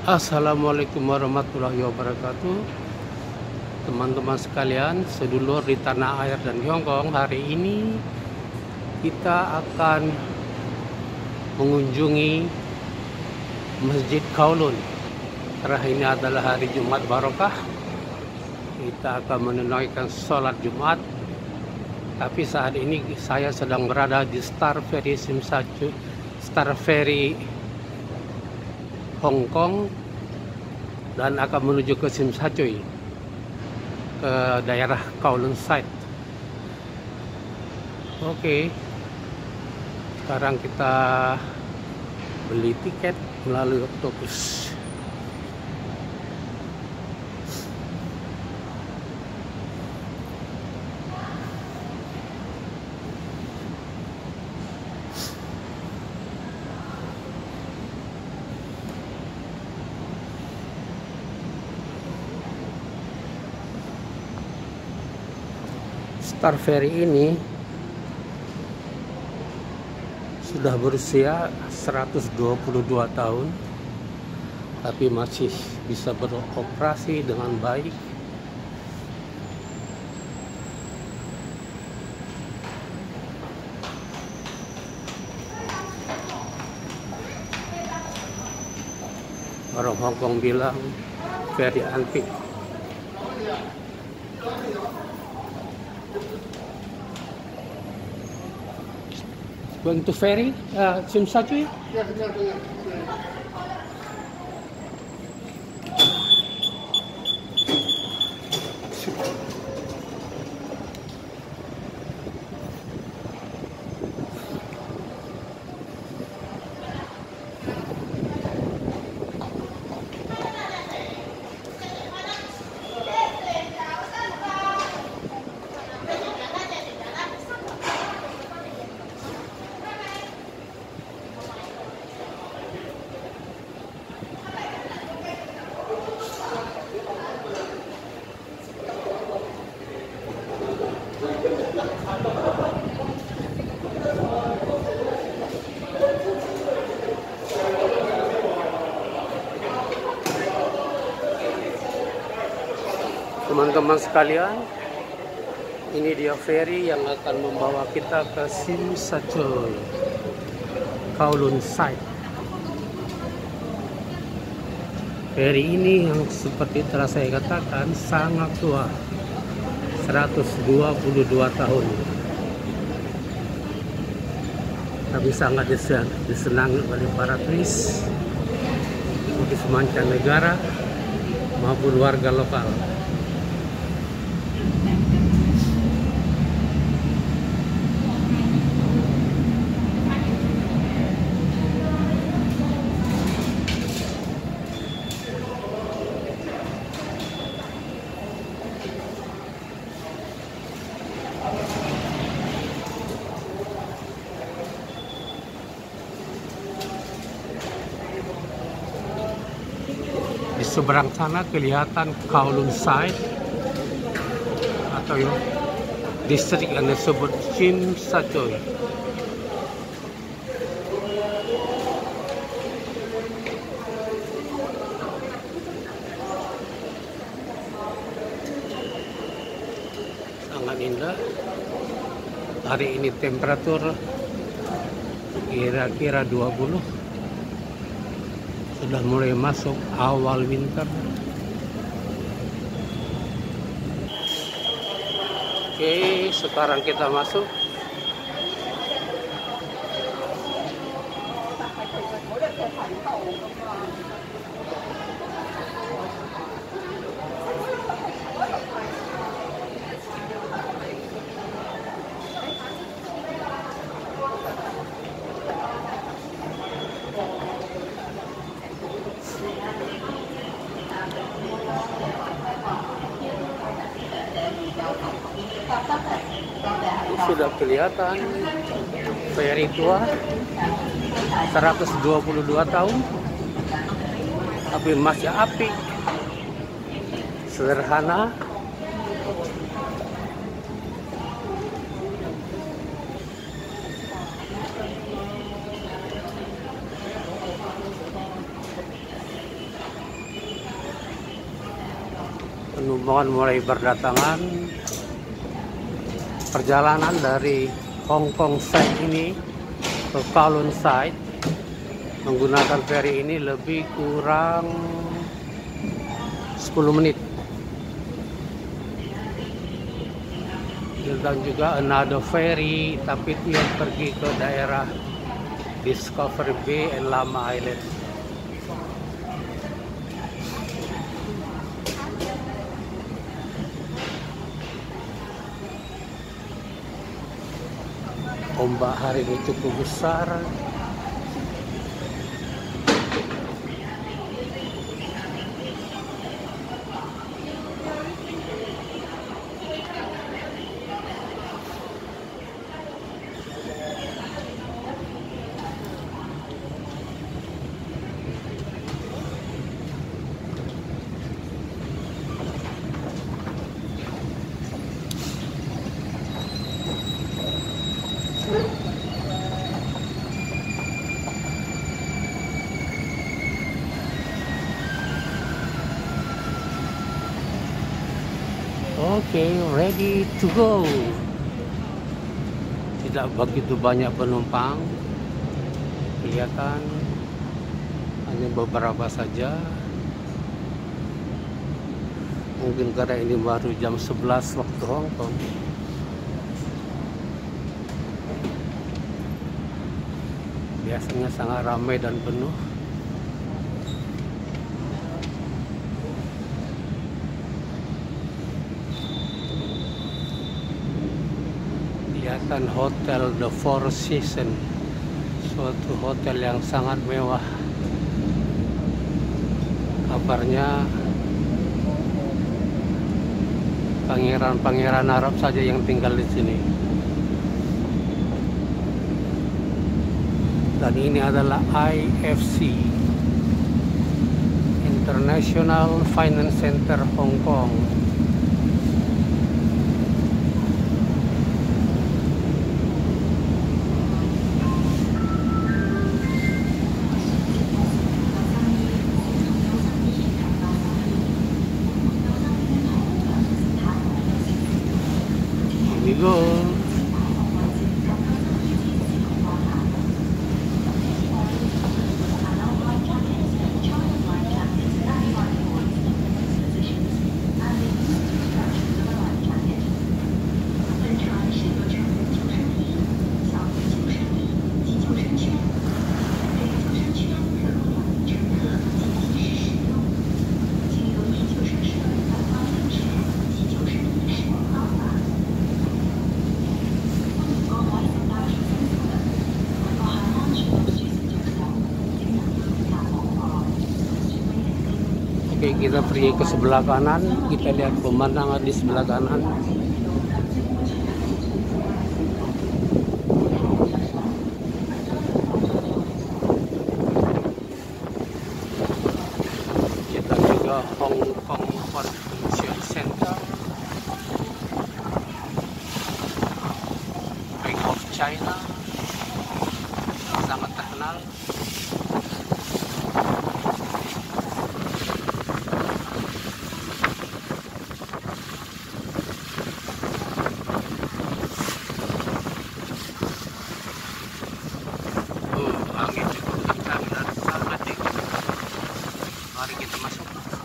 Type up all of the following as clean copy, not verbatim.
Assalamualaikum warahmatullahi wabarakatuh. Teman-teman sekalian, sedulur di tanah air dan di Hongkong, hari ini kita akan mengunjungi Masjid Kowloon. Karena ini adalah hari Jumat Barokah, kita akan menunaikan sholat Jumat. Tapi saat ini saya sedang berada di Star Ferry Hong Kong, dan akan menuju ke Tsim Sha Tsui, ke daerah Kowloon Site. Oke, sekarang kita beli tiket melalui Octopus. Star Ferry ini sudah berusia 122 tahun, tapi masih bisa beroperasi dengan baik. Orang Hongkong bilang ferry antik. Going to ferry, Tsim Sha Tsui? Teman-teman sekalian, ini dia ferry yang akan membawa kita ke Tsim Sha Tsui, Kowloon Site. Ferry ini yang seperti telah saya katakan sangat tua, 122 tahun, tapi sangat disenangi oleh para turis, turis mancanegara maupun warga lokal. Di seberang sana kelihatan Kowloon Site atau distrik yang disebut Tsim Sha Tsui. Sangat indah. Hari ini temperatur kira-kira 20. Sudah mulai masuk awal winter. Oke, sekarang kita masuk. Sudah kelihatan ferry tua, 122 tahun, tapi masih apik, sederhana. penumpang mulai berdatangan. Perjalanan dari Hong Kong side ini ke Kowloon side menggunakan ferry ini lebih kurang 10 menit. Dan juga another ferry, tapi dia pergi ke daerah Discovery Bay and Lama Island. Ombak hari ini cukup besar. Okay, ready to go. Tidak begitu banyak penumpang, kelihatan hanya beberapa saja. Mungkin karena ini baru jam 11 waktu Hong Kong. Biasanya sangat ramai dan penuh. Kelihatan hotel The Four Seasons, suatu hotel yang sangat mewah. Kabarnya pangeran-pangeran Arab saja yang tinggal di sini. Dan ini adalah IFC, International Finance Center Hong Kong. Here we go. Oke, kita pergi ke sebelah kanan, kita lihat pemandangan di sebelah kanan. Kita juga Hong Kong Convention Center, Bank of China, sangat terkenal. Angin cukup kencang dan sangat tinggi. Mari kita masuk.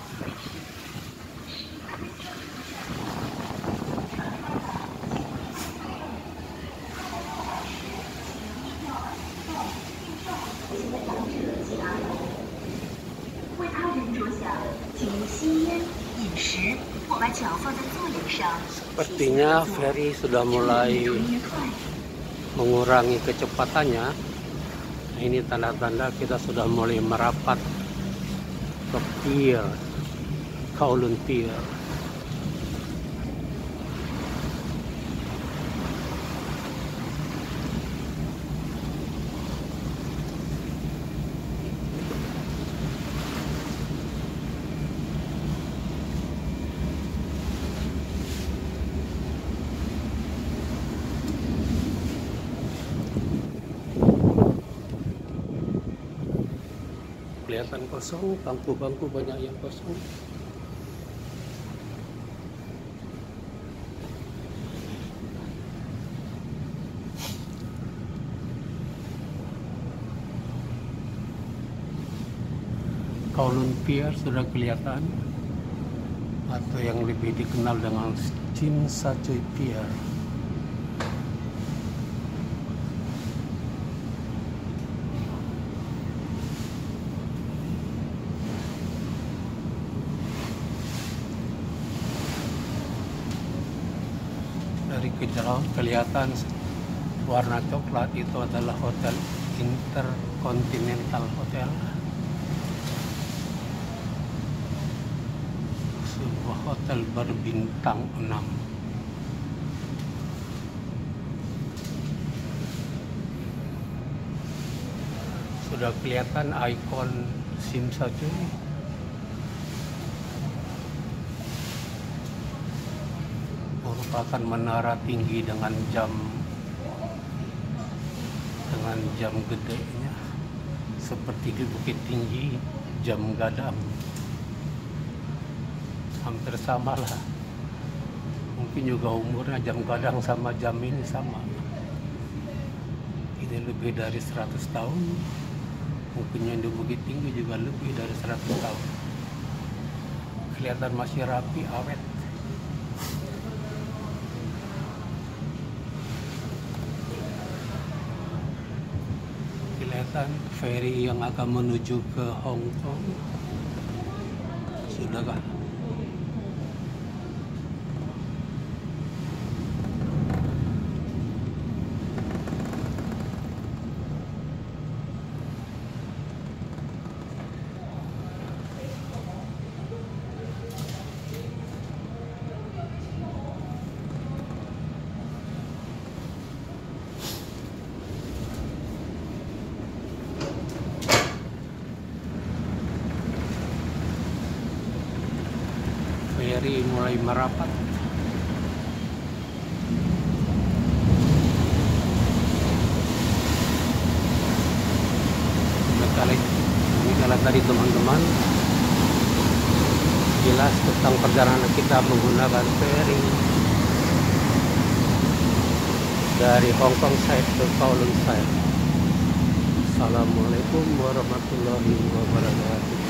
Sepertinya ferry sudah mulai mengurangi kecepatannya. Ini tanda-tanda kita sudah mulai merapat ke pier, Kowloon Pier. Kelihatan kosong, bangku-bangku banyak yang kosong. Kowloon Pier sudah kelihatan, atau yang lebih dikenal dengan Tsim Sha Tsui Pier. Dari kejauhan kelihatan warna coklat, itu adalah Hotel Intercontinental Hotel, sebuah hotel berbintang 6. Sudah kelihatan ikon Tsim Sha Tsui. Merupakan menara tinggi dengan jam gedenya, seperti di Bukit Tinggi jam gadang. Hampir sama lah, mungkin juga umurnya jam gadang sama jam ini sama. Ini lebih dari 100 tahun, mungkin yang di Bukit Tinggi juga lebih dari 100 tahun. Kelihatan masih rapi, awet. Kelihatan ferry yang akan menuju ke Hong Kong. Sudahkah? Ferry mulai merapat. Ini kalau tadi teman-teman jelas tentang perjalanan kita menggunakan ferry dari Hong Kong side ke Kowloon side. Assalamualaikum warahmatullahi wabarakatuh.